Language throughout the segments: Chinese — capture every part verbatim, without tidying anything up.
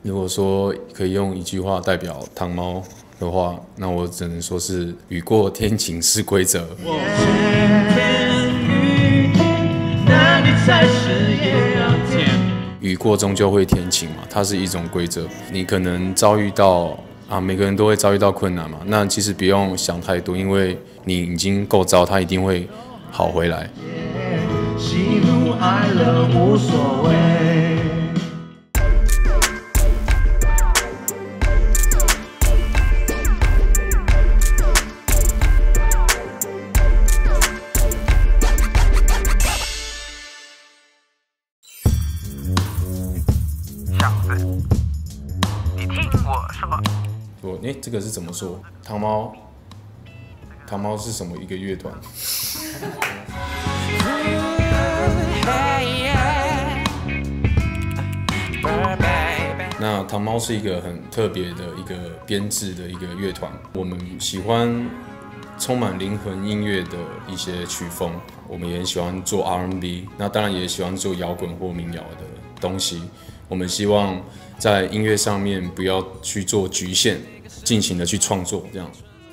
如果说可以用一句话代表糖猫的话，那我只能说是雨过天晴是规则。雨过终究会天晴嘛，它是一种规则。你可能遭遇到啊，每个人都会遭遇到困难嘛。那其实不用想太多，因为你已经够糟，它一定会好回来。喜怒哀乐无所谓。 你听我说， 我哎、欸，这个是怎么说？糖猫，糖猫是什么一个乐团？那糖猫是一个很特别的一个编制的一个乐团，我们喜欢充满灵魂音乐的一些曲风，我们也喜欢做 R and B， 那当然也喜欢做摇滚或民谣的东西。我们希望在音乐上面不要去做局限，尽情的去创作，这样。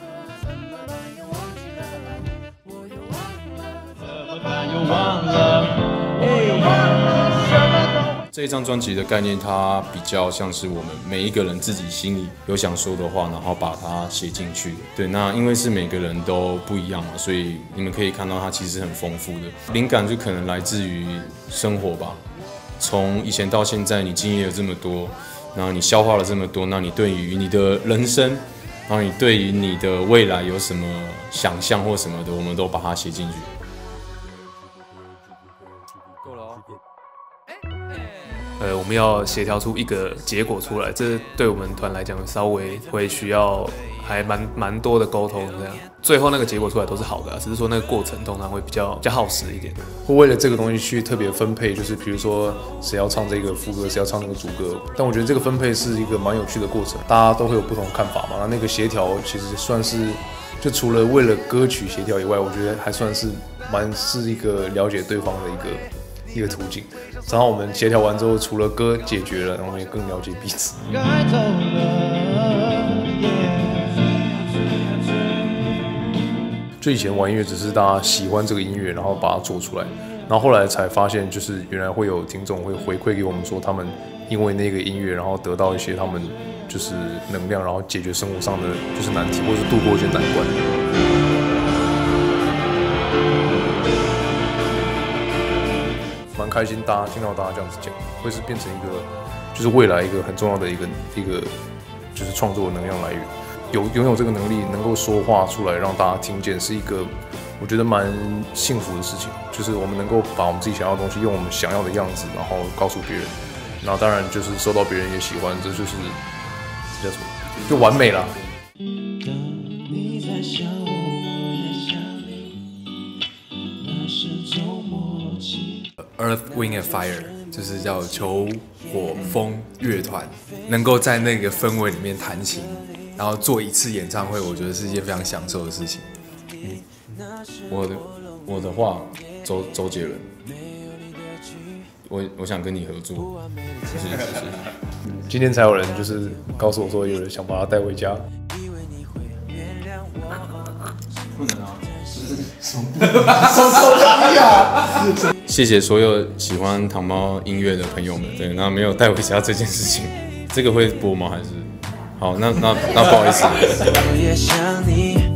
这一张专辑的概念，它比较像是我们每一个人自己心里有想说的话，然后把它写进去。对，那因为是每个人都不一样嘛，所以你们可以看到它其实很丰富的灵感，就可能来自于生活吧。从以前到现在，你经历了这么多，然后你消化了这么多，那你对于你的人生，然后你对于你的未来有什么想象或什么的，我们都把它写进去。 够了哦。呃，我们要协调出一个结果出来，这对我们团来讲稍微会需要还蛮蛮多的沟通，这样最后那个结果出来都是好的、啊，只是说那个过程通常会比较比较耗时一点。 会为了这个东西去特别分配，就是比如说谁要唱这个副歌，谁要唱那个主歌。但我觉得这个分配是一个蛮有趣的过程，大家都会有不同的看法嘛。那那个协调其实算是，就除了为了歌曲协调以外，我觉得还算是蛮是一个了解对方的一个。一个途径，然后我们协调完之后，除了歌解决了，然后我们也更了解彼此。就以前玩音乐只是大家喜欢这个音乐，然后把它做出来，然后后来才发现，就是原来会有听众会回馈给我们说，他们因为那个音乐，然后得到一些他们就是能量，然后解决生活上的就是难题，或是度过一些难关。蛮开心，大家听到大家这样子讲，会是变成一个，就是未来一个很重要的一个一个，就是创作的能量来源。有拥有这个能力，能够说话出来，让大家听见，是一个我觉得蛮幸福的事情。就是我们能够把我们自己想要的东西，用我们想要的样子，然后告诉别人。然后当然就是收到别人也喜欢，这就是这叫什么？就完美啦。 Earth, Wind and Fire 就是叫球火风乐团，能够在那个氛围里面弹琴，然后做一次演唱会，我觉得是一件非常享受的事情。 嗯、我的我的话，周周杰伦，我我想跟你合作，是是是。 今天才有人就是告诉我说，有人想把他带回家。 不能啊。谢谢所有喜欢糖猫音乐的朋友们。对，那没有带回家这件事情，这个会播吗？还是好？那那那不好意思。